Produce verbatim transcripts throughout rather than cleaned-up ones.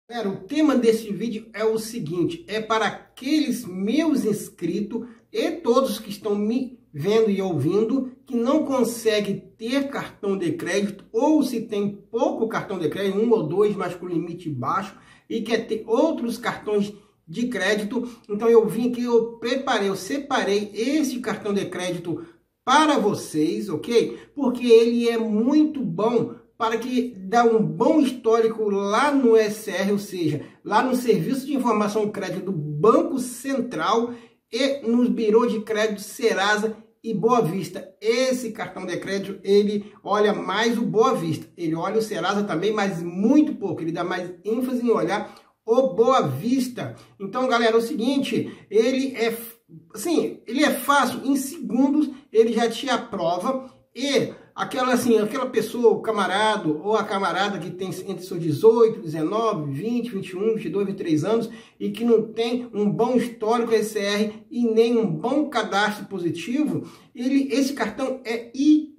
Galera, o tema desse vídeo é o seguinte, é para aqueles meus inscritos e todos que estão me vendo e ouvindo que não conseguem ter cartão de crédito ou se tem pouco cartão de crédito, um ou dois, mas com limite baixo e quer ter outros cartões de crédito. Então eu vim aqui, eu preparei, eu separei esse cartão de crédito para vocês, ok? Porque ele é muito bom para que dá um bom histórico lá no S R, ou seja, lá no Serviço de Informação de Crédito do Banco Central e nos birôs de crédito Serasa e Boa Vista. Esse cartão de crédito, ele olha mais o Boa Vista, ele olha o Serasa também, mas muito pouco, ele dá mais ênfase em olhar o Boa Vista. Então, galera, é o seguinte, ele é, assim, ele é fácil, em segundos ele já te aprova. E aquela, assim, aquela pessoa, o camarada ou a camarada que tem entre seus dezoito, dezenove, vinte, vinte e um, vinte e dois, vinte e três anos e que não tem um bom histórico S R e nem um bom cadastro positivo, ele, esse cartão é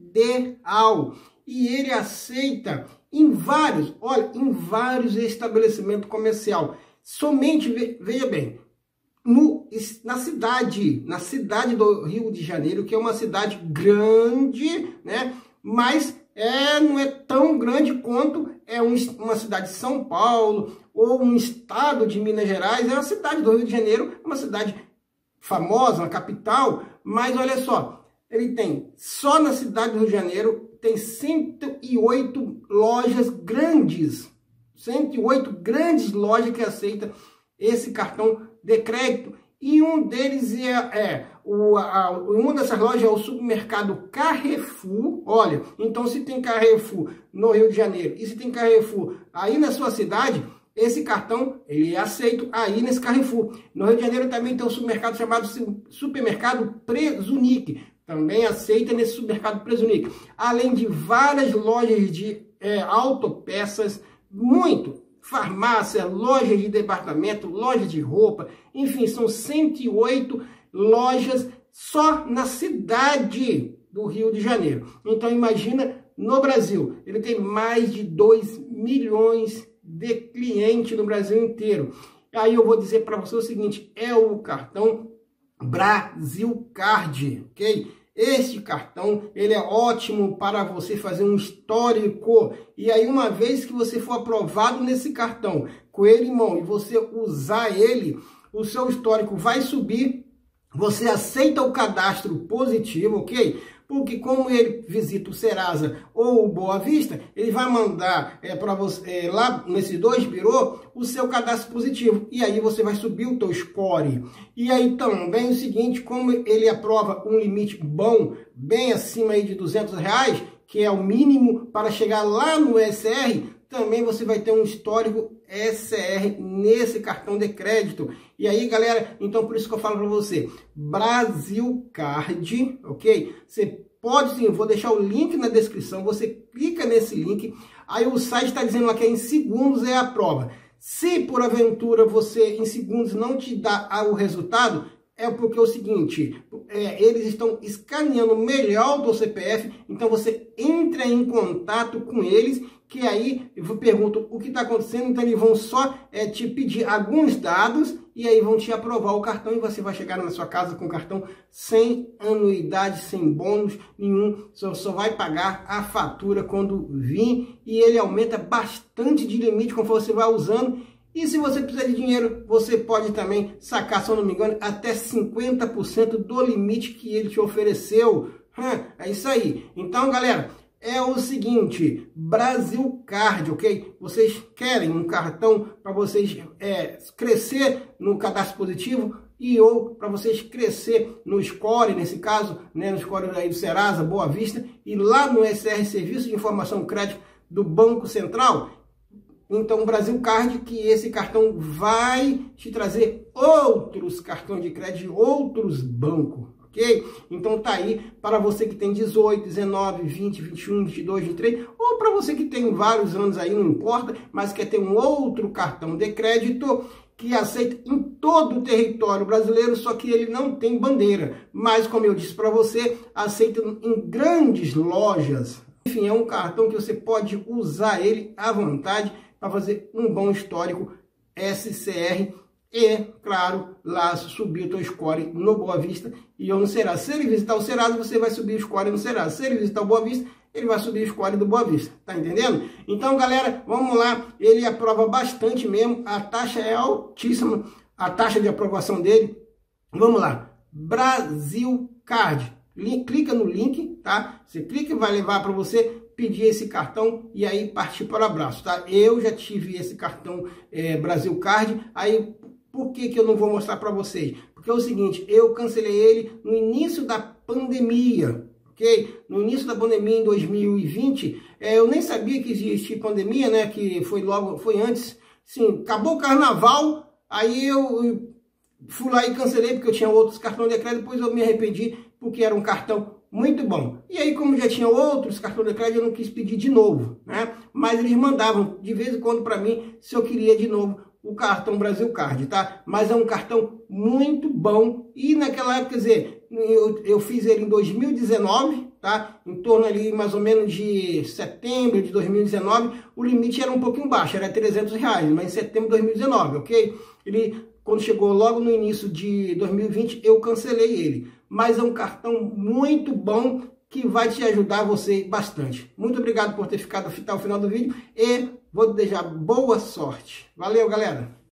ideal e ele aceita em vários, olha, em vários estabelecimentos comerciais. Somente, veja bem, No, na cidade, na cidade do Rio de Janeiro, que é uma cidade grande, né? Mas é, não é tão grande quanto é um, uma cidade de São Paulo ou um estado de Minas Gerais. É uma cidade do Rio de Janeiro, uma cidade famosa, uma capital, mas olha só, ele tem, só na cidade do Rio de Janeiro, tem cento e oito lojas grandes, cento e oito grandes lojas que aceitam esse cartão de crédito, e um deles é, é o, a, uma dessas lojas é o supermercado Carrefour. Olha, então se tem Carrefour no Rio de Janeiro e se tem Carrefour aí na sua cidade, esse cartão ele é aceito aí nesse Carrefour. No Rio de Janeiro também tem um supermercado chamado Supermercado Prezunic, também aceita nesse supermercado Prezunic, além de várias lojas de é, autopeças, muito farmácia, lojas de departamento, lojas de roupa, enfim, são cento e oito lojas só na cidade do Rio de Janeiro. Então imagina no Brasil, ele tem mais de dois milhões de clientes no Brasil inteiro. Aí eu vou dizer para você o seguinte, é o cartão Brasil Card, ok? Este cartão, ele é ótimo para você fazer um histórico. E aí, uma vez que você for aprovado nesse cartão, com ele em mão, e você usar ele, o seu histórico vai subir. Você aceita o cadastro positivo, ok? Porque como ele visita o Serasa ou o Boa Vista, ele vai mandar é, para você, é, lá nesses dois birô, o seu cadastro positivo. E aí você vai subir o teu score. E aí também o seguinte, como ele aprova um limite bom, bem acima aí de duzentos reais, que é o mínimo para chegar lá no S R, também você vai ter um histórico S R nesse cartão de crédito. E aí, galera, então por isso que eu falo para você, Brasil Card, ok? Você pode sim, eu vou deixar o link na descrição, você clica nesse link, aí o site está dizendo lá que em segundos é a prova. Se por aventura você em segundos não te dá o resultado, é porque é o seguinte, é, eles estão escaneando melhor o teu C P F, então você entra em contato com eles, que aí eu pergunto o que está acontecendo, então eles vão só é, te pedir alguns dados e aí vão te aprovar o cartão e você vai chegar na sua casa com o cartão sem anuidade, sem bônus nenhum, só, só vai pagar a fatura quando vir e ele aumenta bastante de limite conforme você vai usando. E se você precisar de dinheiro, você pode também sacar, se eu não me engano, até cinquenta por cento do limite que ele te ofereceu. Hum, é isso aí. Então, galera, é o seguinte, Brasil Card, ok? Vocês querem um cartão para vocês é, crescer no cadastro positivo e ou para vocês crescer no score, nesse caso, né, no score aí do Serasa, Boa Vista, e lá no S R, Serviço de Informação Crédito do Banco Central. Então, o Brasil Card, que esse cartão vai te trazer outros cartões de crédito de outros bancos, ok? Então, tá aí para você que tem dezoito, dezenove, vinte, vinte e um, vinte e dois, vinte e três, ou para você que tem vários anos aí, não importa, mas quer ter um outro cartão de crédito que aceita em todo o território brasileiro, só que ele não tem bandeira. Mas, como eu disse para você, aceita em grandes lojas. Enfim, é um cartão que você pode usar ele à vontade, para fazer um bom histórico S C R e, claro, lá subir o teu score no Boa Vista e ou no Serasa. Se ele visitar o Serasa, você vai subir o score no Serasa. Se ele visitar o Boa Vista, ele vai subir o score do Boa Vista. Tá entendendo? Então, galera, vamos lá. Ele aprova bastante mesmo. A taxa é altíssima. A taxa de aprovação dele. Vamos lá. Brasil Card. Link, clica no link, tá? Você clica e vai levar para você pedir esse cartão e aí partir para o abraço, tá? Eu já tive esse cartão é, Brasil Card. Aí, por que que eu não vou mostrar para vocês? Porque é o seguinte, eu cancelei ele no início da pandemia, ok? No início da pandemia em dois mil e vinte, é, eu nem sabia que existia pandemia, né? Que foi logo, foi antes, sim, acabou o carnaval, aí eu fui lá e cancelei porque eu tinha outros cartões de crédito, depois eu me arrependi porque era um cartão muito bom. E aí, como já tinha outros cartões de crédito, eu não quis pedir de novo, né? Mas eles mandavam de vez em quando para mim se eu queria de novo o cartão Brasil Card, tá? Mas é um cartão muito bom. E naquela época, quer dizer, eu, eu fiz ele em dois mil e dezenove, tá? Em torno ali mais ou menos de setembro de dois mil e dezenove, o limite era um pouquinho baixo, era trezentos reais, mas em setembro de dois mil e dezenove, ok? Ele, quando chegou logo no início de dois mil e vinte, eu cancelei ele. Mas é um cartão muito bom que vai te ajudar você bastante. Muito obrigado por ter ficado até o final do vídeo e vou te desejar boa sorte. Valeu, galera!